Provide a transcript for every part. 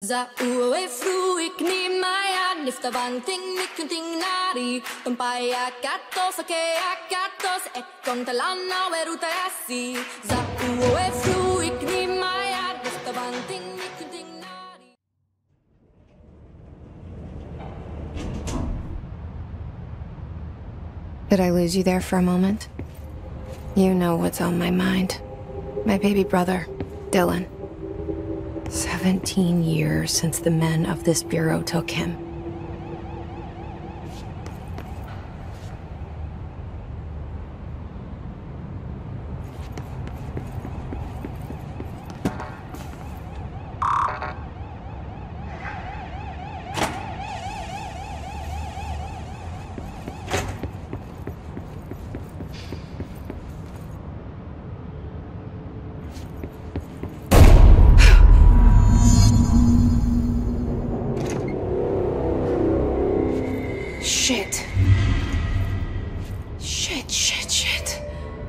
Za uwe fruik ni maya nifta banting nikunting nari tumpaya katos ake akatos ekon talana weruta yasi za uwe fruik ni maya nifta banting nikunting nari. Did I lose you there for a moment? You know what's on my mind. My baby brother, Dylan. 17 years since the men of this bureau took him. Shit. Shit.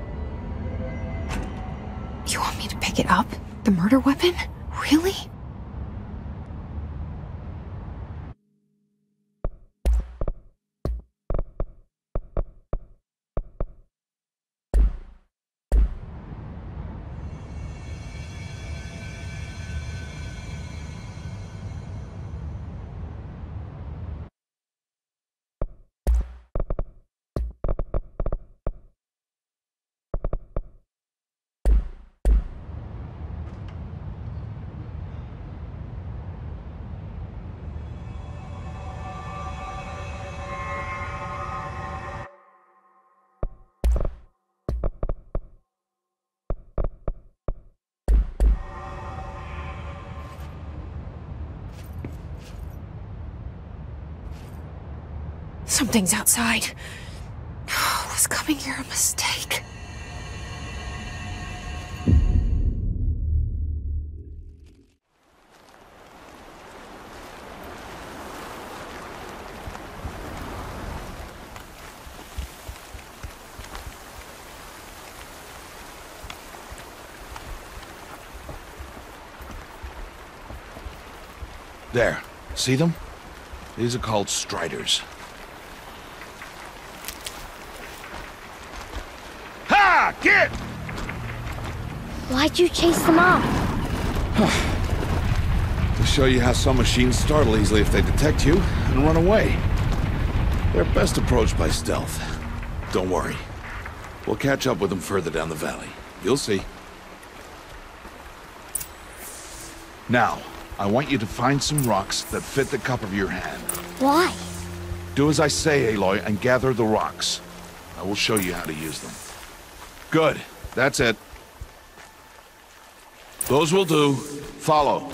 You want me to pick it up? The murder weapon? Really? Something's outside. Was coming here a mistake? There. See them? These are called striders. Ha! Get! Why'd you chase them off? To show you how some machines startle easily if they detect you and run away. They're best approached by stealth. Don't worry. We'll catch up with them further down the valley. You'll see. Now, I want you to find some rocks that fit the cup of your hand. Why? Do as I say, Aloy, and gather the rocks. I will show you how to use them. Good. That's it. Those will do. Follow.